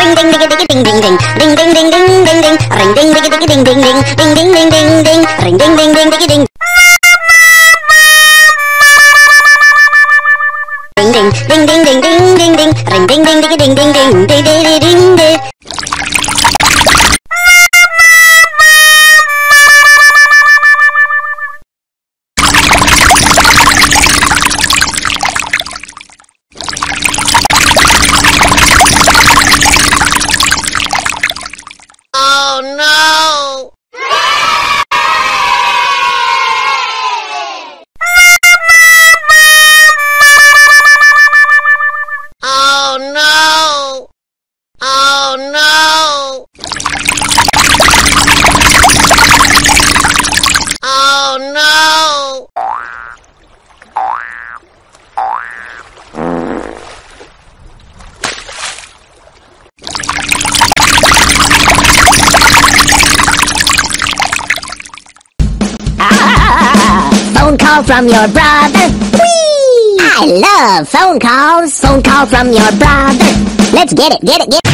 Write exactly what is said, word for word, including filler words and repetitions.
ding ding ding ding ding ding ding ding ding ding ding ding ring ding ding ding ding ding ding ding ding ding ding ding ring ding ding ding ding ding ding ding ding ding ding ding ding ring ding ding ding ding ding ding ding ding ding ding. Oh no! Oh no! Oh no! Oh no! Phone call from your brother. Whee! I love phone calls. Phone call from your brother. Let's get it, get it, get it.